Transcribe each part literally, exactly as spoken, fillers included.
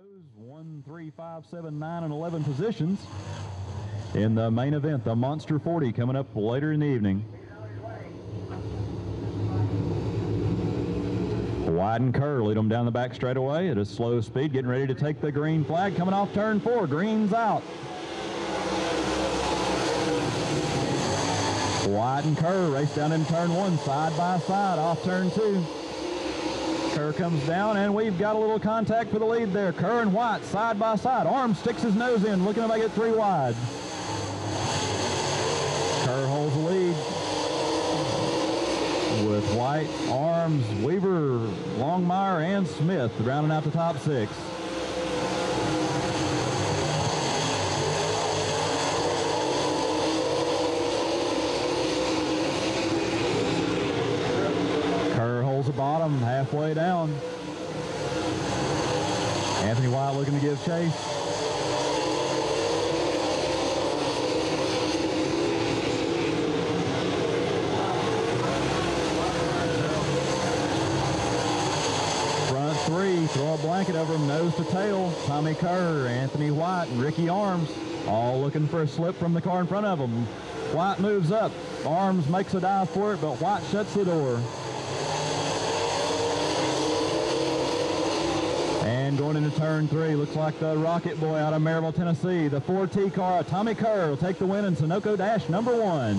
rows, one, three, five, seven, nine, and eleven positions in the main event, the Monster forty, coming up later in the evening. White and Kerr lead them down the back straightaway at a slow speed, getting ready to take the green flag, coming off turn four. Green's out. White and Kerr race down in turn one, side by side, off turn two. Kerr comes down, and we've got a little contact for the lead there. Kerr and White side by side. Arms sticks his nose in, looking to make it three wide. Kerr holds the lead with White, Arms, Weaver, Longmire, and Smith rounding out the top six. The bottom halfway down. Anthony White looking to give chase. Front three, throw a blanket over him, nose to tail. Tommy Kerr, Anthony White, and Ricky Arms all looking for a slip from the car in front of them. White moves up. Arms makes a dive for it, but White shuts the door. And going into turn three, looks like the Rocket Boy out of Maryville, Tennessee. The four T car, Tommy Kerr, will take the win in Sunoco Dash number one.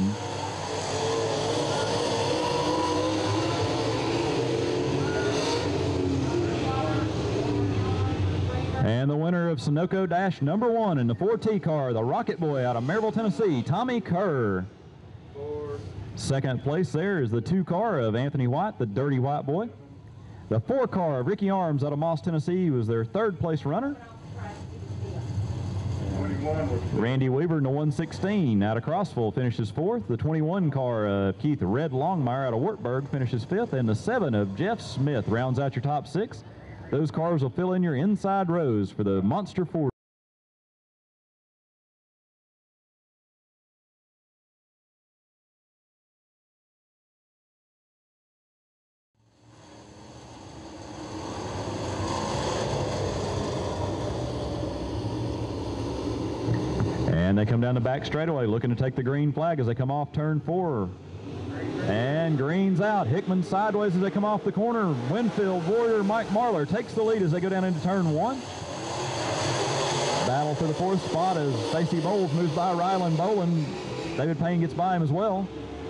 And the winner of Sunoco Dash number one in the four T car, the Rocket Boy out of Maryville, Tennessee, Tommy Kerr. Second place there is the two car of Anthony White, the Dirty White Boy. The four car of Ricky Arms out of Moss, Tennessee, was their third place runner. Randy Weaver in the one sixteen out of Crossville finishes fourth. The twenty-one car of Keith Red Longmire out of Wartburg finishes fifth. And the seven of Jeff Smith rounds out your top six. Those cars will fill in your inside rows for the Monster forty. And they come down the back straightaway looking to take the green flag as they come off turn four. And green's out. Hickman sideways as they come off the corner. Winfield Warrior Mike Marlar takes the lead as they go down into turn one. Battle for the fourth spot as Stacy Bowles moves by Rylan Boland. David Payne gets by him as well.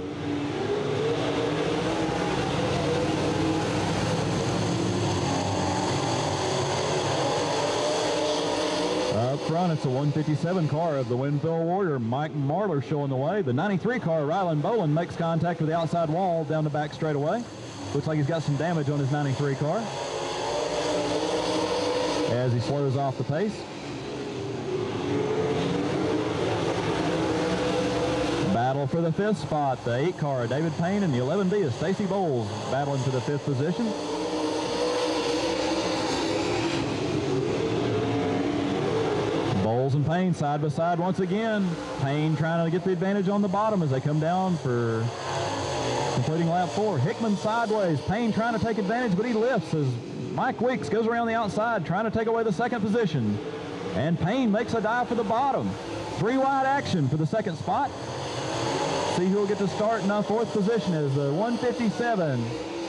Up front, it's the one fifty-seven car of the Winfield Warrior, Mike Marlar showing the way. The ninety-three car, Rylan Boland, makes contact with the outside wall down the back straightaway. Looks like he's got some damage on his ninety-three car as he slows off the pace. Battle for the fifth spot, the eight car, David Payne, and the eleven B is Stacy Bowles battling for the fifth position. Bowles and Payne side by side once again. Payne trying to get the advantage on the bottom as they come down for completing lap four. Hickman sideways. Payne trying to take advantage, but he lifts as Mike Weeks goes around the outside trying to take away the second position. And Payne makes a dive for the bottom. Three wide action for the second spot. See who will get to start in the fourth position as the one fifty-seven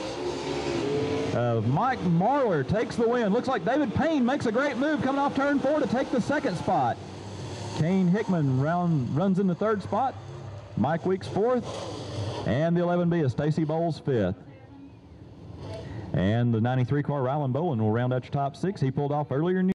of Mike Marlar takes the win. Looks like David Payne makes a great move coming off turn four to take the second spot. Kane Hickman round, runs in the third spot. Mike Weeks fourth. And the eleven B is Stacy Bowles fifth. And the ninety-three car, Rylan Boland, will round out your top six. He pulled off earlier in the